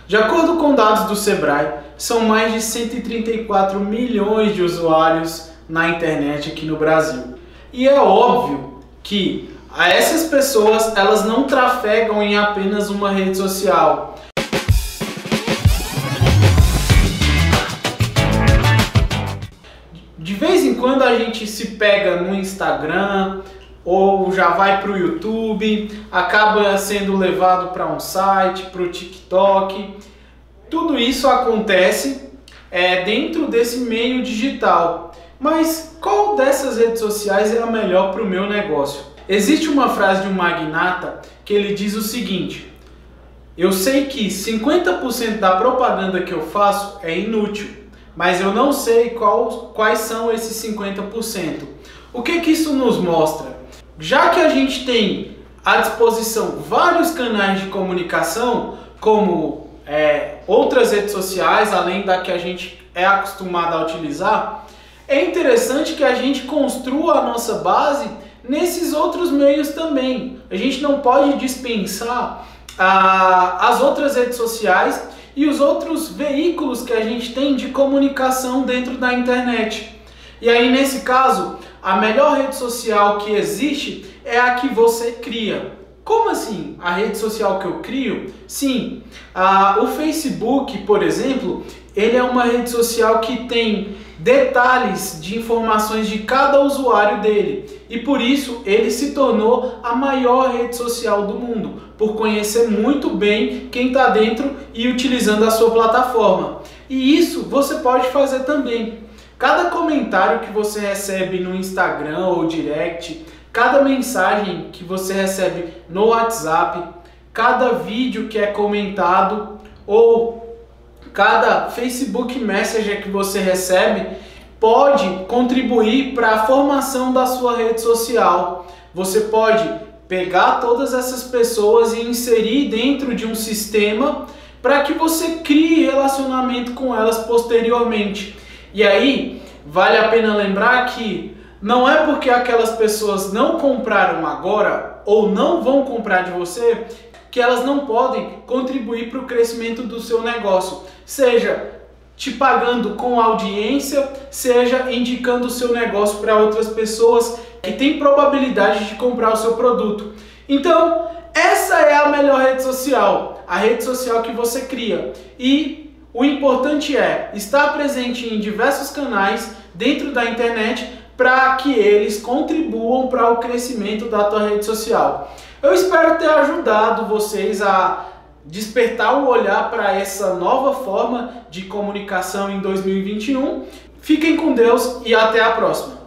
De acordo com dados do Sebrae, são mais de 134 milhões de usuários na internet aqui no Brasil. E é óbvio que essas pessoas elas não trafegam em apenas uma rede social. De vez em quando a gente se pega no Instagram ou já vai para o YouTube, acaba sendo levado para um site, para o TikTok. Tudo isso acontece dentro desse meio digital. Mas qual dessas redes sociais é a melhor para o meu negócio? Existe uma frase de um magnata que ele diz o seguinte: eu sei que 50% da propaganda que eu faço é inútil, mas eu não sei quais são esses 50%. O que isso nos mostra? Já que a gente tem à disposição vários canais de comunicação, como outras redes sociais, além da que a gente é acostumado a utilizar, é interessante que a gente construa a nossa base nesses outros meios também. A gente não pode dispensar as outras redes sociais e os outros veículos que a gente tem de comunicação dentro da internet. E aí, nesse caso, a melhor rede social que existe é a que você cria. Como assim? A rede social que eu crio? Sim, o Facebook, por exemplo, ele é uma rede social que tem detalhes de informações de cada usuário dele. E por isso ele se tornou a maior rede social do mundo, por conhecer muito bem quem está dentro e utilizando a sua plataforma. E isso você pode fazer também. Cada comentário que você recebe no Instagram ou direct, cada mensagem que você recebe no WhatsApp, cada vídeo que é comentado ou cada Facebook Messenger que você recebe pode contribuir para a formação da sua rede social. Você pode pegar todas essas pessoas e inserir dentro de um sistema para que você crie relacionamento com elas posteriormente. E aí, vale a pena lembrar que não é porque aquelas pessoas não compraram agora ou não vão comprar de você que elas não podem contribuir para o crescimento do seu negócio, seja te pagando com audiência, seja indicando o seu negócio para outras pessoas que têm probabilidade de comprar o seu produto. Então, essa é a melhor rede social, a rede social que você cria. E o importante é estar presente em diversos canais dentro da internet para que eles contribuam para o crescimento da tua rede social. Eu espero ter ajudado vocês a despertar o olhar para essa nova forma de comunicação em 2021. Fiquem com Deus e até a próxima!